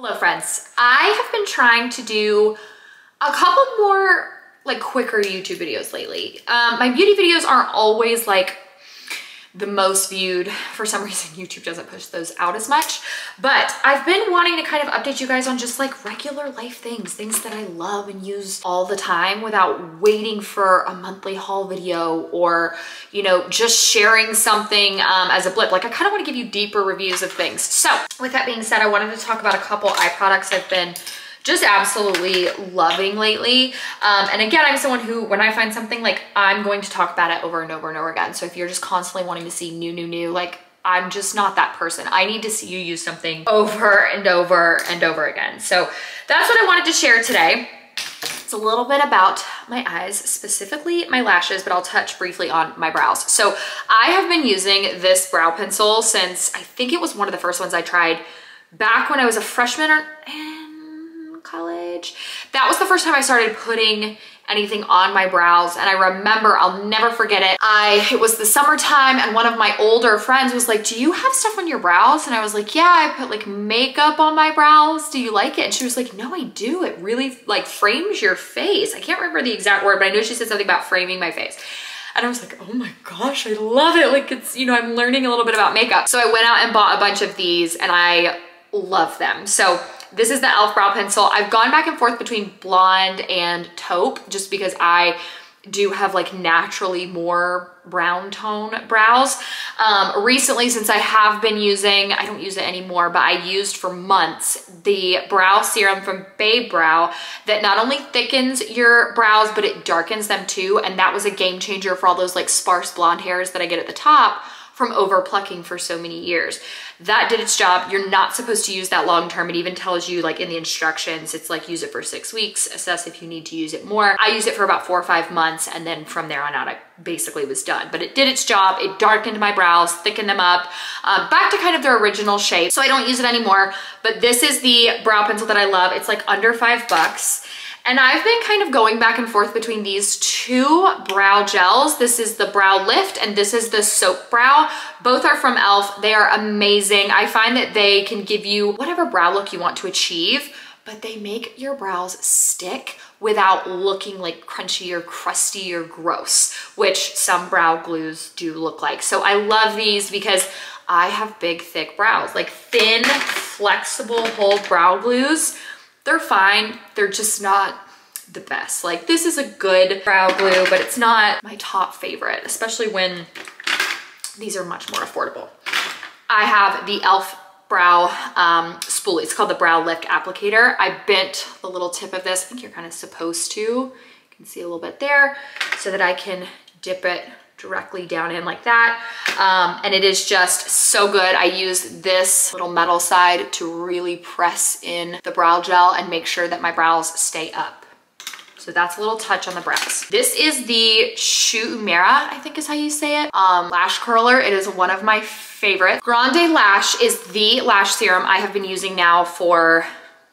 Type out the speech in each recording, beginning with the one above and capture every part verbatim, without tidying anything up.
Hello friends. I have been trying to do a couple more like quicker YouTube videos lately. Um, my beauty videos aren't always like the most viewed. For some reason, YouTube doesn't push those out as much, but I've been wanting to kind of update you guys on just like regular life things, things that I love and use all the time without waiting for a monthly haul video or, you know, just sharing something um, as a blip. Like I kind of want to give you deeper reviews of things. So with that being said, I wanted to talk about a couple eye products I've been just absolutely loving lately. Um, and again, I'm someone who, when I find something, like I'm going to talk about it over and over and over again. So if you're just constantly wanting to see new, new, new, like I'm just not that person. I need to see you use something over and over and over again. So that's what I wanted to share today. It's a little bit about my eyes, specifically my lashes, but I'll touch briefly on my brows. So I have been using this brow pencil since I think it was one of the first ones I tried back when I was a freshman or, college. That was the first time I started putting anything on my brows. And I remember, I'll never forget it. I, it was the summertime and one of my older friends was like, do you have stuff on your brows? And I was like, yeah, I put like makeup on my brows. Do you like it? And she was like, no, I do. It really like frames your face. I can't remember the exact word, but I know she said something about framing my face. And I was like, oh my gosh, I love it. Like it's, you know, I'm learning a little bit about makeup. So I went out and bought a bunch of these and I love them. So this is the e l f brow pencil. I've gone back and forth between blonde and taupe just because I do have like naturally more brown tone brows. Um, recently, since I have been using, I don't use it anymore, but I used for months the brow serum from Babe Brow that not only thickens your brows, but it darkens them too. And that was a game changer for all those like sparse blonde hairs that I get at the top from over plucking for so many years. That did its job. You're not supposed to use that long term. It even tells you like in the instructions, it's like use it for six weeks, assess if you need to use it more. I used it for about four or five months and then from there on out, I basically was done. But it did its job. It darkened my brows, thickened them up, uh, back to kind of their original shape. So I don't use it anymore, but this is the brow pencil that I love. It's like under five bucks. And I've been kind of going back and forth between these two brow gels. This is the Brow Lift and this is the Soap Brow. Both are from e l f. They are amazing. I find that they can give you whatever brow look you want to achieve, but they make your brows stick without looking like crunchy or crusty or gross, which some brow glues do look like. So I love these because I have big, thick brows, like thin, flexible, whole brow glues. They're fine, they're just not the best. Like this is a good brow glue, but it's not my top favorite, especially when these are much more affordable. I have the e l f brow um, spoolie. It's called the Brow Lift Applicator. I bent the little tip of this. I think you're kind of supposed to. You can see a little bit there so that I can dip it directly down in like that. Um, and it is just so good. I use this little metal side to really press in the brow gel and make sure that my brows stay up. So that's a little touch on the brows. This is the Shu Uemura, I think is how you say it, um, lash curler. It is one of my favorites. Grande Lash is the lash serum I have been using now for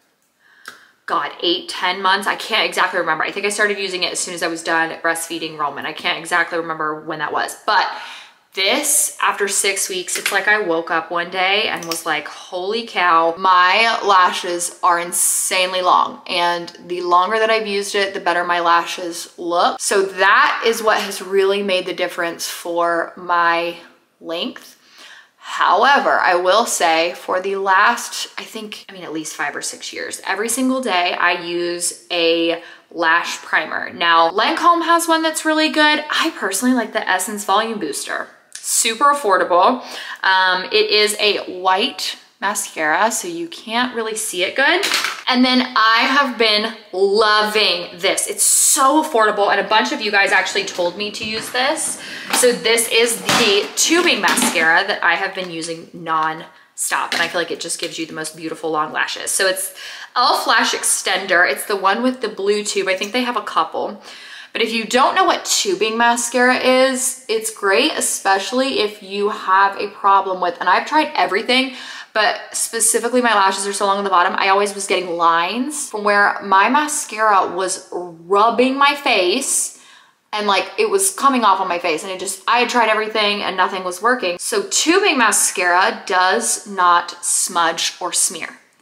God, eight, ten months. I can't exactly remember. I think I started using it as soon as I was done breastfeeding Roman. I can't exactly remember when that was, but this, after six weeks, it's like I woke up one day and was like, holy cow, my lashes are insanely long. And the longer that I've used it, the better my lashes look. So that is what has really made the difference for my length. However, I will say for the last, I think, I mean, at least five or six years, every single day I use a lash primer. Now, Lancome has one that's really good. I personally like the Essence Volume Booster. Super affordable. Um, it is a white mascara, so you can't really see it good. And then I have been loving this. It's so affordable, and a bunch of you guys actually told me to use this. So this is the tubing mascara that I have been using non-stop, and I feel like it just gives you the most beautiful long lashes. So it's e l f Lash Extender. It's the one with the blue tube. I think they have a couple. But if you don't know what tubing mascara is, it's great, especially if you have a problem with, and I've tried everything, but specifically my lashes are so long on the bottom, I always was getting lines from where my mascara was rubbing my face and like it was coming off on my face, and it just, I had tried everything and nothing was working. So tubing mascara does not smudge or smear.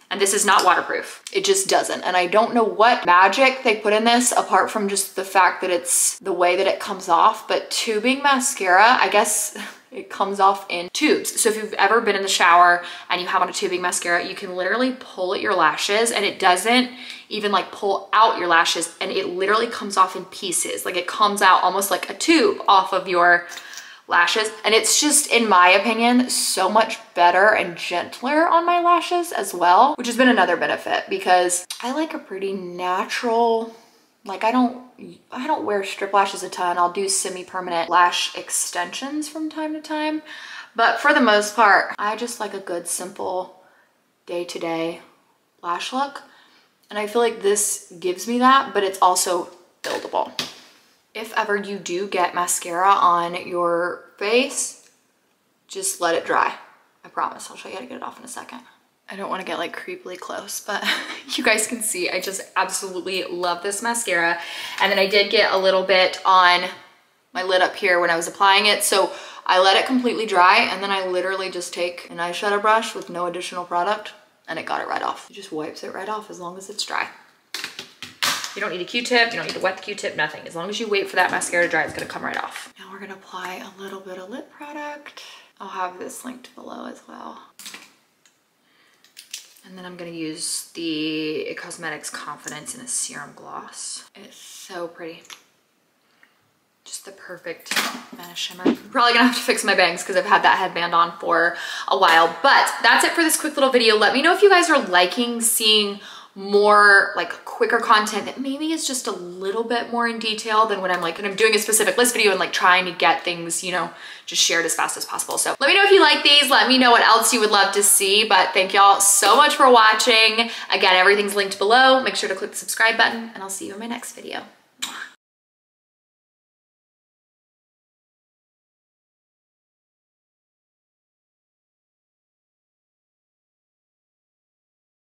And this is not waterproof. It just doesn't. And I don't know what magic they put in this apart from just the fact that it's the way that it comes off, but tubing mascara, I guess it comes off in tubes. So if you've ever been in the shower and you have on a tubing mascara, you can literally pull at your lashes and it doesn't even like pull out your lashes, and it literally comes off in pieces. Like it comes out almost like a tube off of your lashes. And it's just, in my opinion, so much better and gentler on my lashes as well, which has been another benefit because I like a pretty natural, like I don't, I don't wear strip lashes a ton. I'll do semi-permanent lash extensions from time to time. But for the most part, I just like a good, simple day-to-day lash look. And I feel like this gives me that, but it's also buildable. If ever you do get mascara on your face, just let it dry. I promise. I'll show you how to get it off in a second. I don't want to get like creepily close, but you guys can see I just absolutely love this mascara. And then I did get a little bit on my lid up here when I was applying it. So I let it completely dry, and then I literally just take an eyeshadow brush with no additional product, and it got it right off. It just wipes it right off as long as it's dry. You don't need a Q-tip, you don't need to wet the Q-tip, nothing. As long as you wait for that mascara to dry, it's gonna come right off. Now we're gonna apply a little bit of lip product. I'll have this linked below as well. And then I'm gonna use the It Cosmetics Confidence in a Serum Gloss. It's so pretty. Just the perfect kind of shimmer. I'm probably gonna have to fix my bangs because I've had that headband on for a while. But that's it for this quick little video. Let me know if you guys are liking seeing more like quicker content that maybe is just a little bit more in detail than when I'm like, when I'm doing a specific list video and like trying to get things, you know, just shared as fast as possible. So let me know if you like these. Let me know what else you would love to see. But thank y'all so much for watching. Again, everything's linked below. Make sure to click the subscribe button, and I'll see you in my next video.